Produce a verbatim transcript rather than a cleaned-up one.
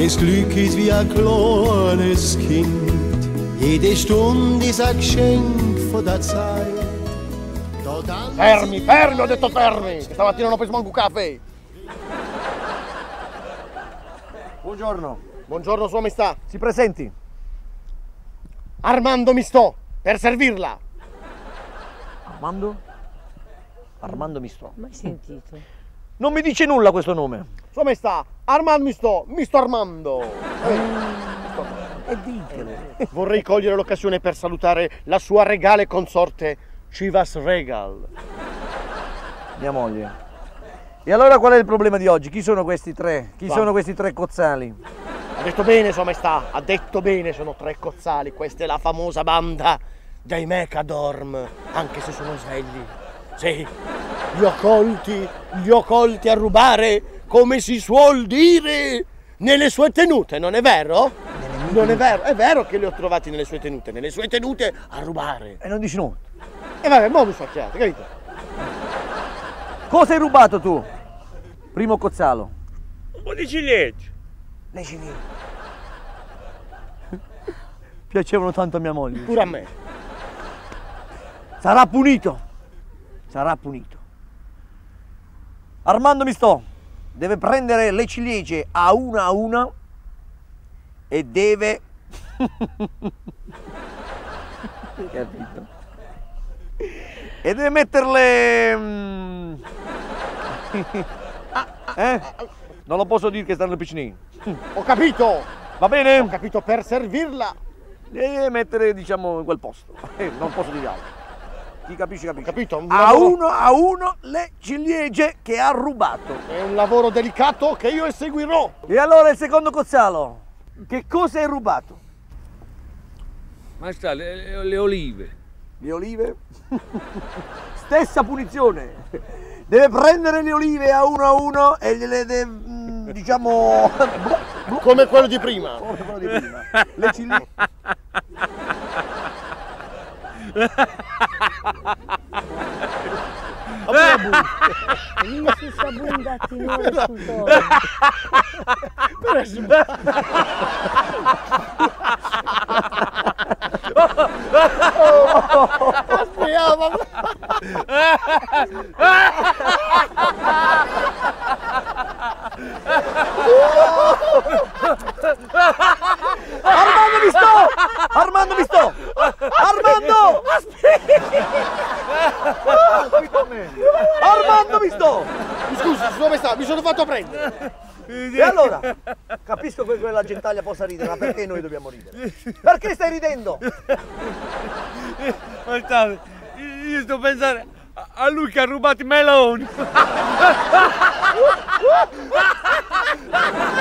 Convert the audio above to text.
es glücklich wie ein kleines Kind. Jede Stunde ist ein Geschenk von der Zeit. Fermi, fermi, ho detto fermi! Che stamattina non ho preso manco un caffè! Buongiorno. Buongiorno, Sua Maestà. Si presenti. Armando Mistò, per servirla. Armando? Armando Mistò. Mai sentito? Non mi dice nulla questo nome. Sua Maestà, Armando Mistò, Misto Armando. Eh, E ditelo. Vorrei cogliere l'occasione per salutare la sua regale consorte Chivas Regal. Mia moglie. E allora qual è il problema di oggi? Chi sono questi tre? Chi Va. sono questi tre cozzali? Ha detto bene, Sua Maestà, ha detto bene, sono tre cozzali. Questa è la famosa banda dei Mecadorm, anche se sono svegli. Sì, li ho colti, li ho colti a rubare, come si suol dire, nelle sue tenute, non è vero? Non è vero, è vero che li ho trovati nelle sue tenute, nelle sue tenute a rubare. E non dici nulla. E vabbè, mo mi facciate, capito? Cosa hai rubato tu? Primo cozzalo. Un po' di ciliegie. Le ciliegie. Piacevano tanto a mia moglie. Pure a me. Sarà punito. Sarà punito. Armando Mistò deve prendere le ciliegie a una a una e deve... Capito? E deve metterle... mm, eh? Non lo posso dire che stanno piccini. Ho capito! Va bene? Ho capito, per servirla. Deve mettere, diciamo, in quel posto. Eh, non posso dire altro. Chi capisce, capisce. Capito? Un A lavoro- uno a uno le ciliegie che ha rubato. È un lavoro delicato che io eseguirò. E allora il secondo cozzalo, che cosa hai rubato? Maestà, le, le- le olive. Le olive? Stessa punizione. Deve prendere le olive a uno a uno e gliele deve, mm, diciamo... Come quello di prima. come quello di prima. Le ciliegie... Io si sabundati noi sul toro. Armando Mistò! Armando Mistò! Armando! Armando Mistò! Mi scusi, Sua Maestà, mi sono fatto prendere. E allora? Capisco che quella gentaglia possa ridere, ma perché noi dobbiamo ridere? Perché stai ridendo? Maestà, io sto pensando a- a lui che ha rubato i meloni.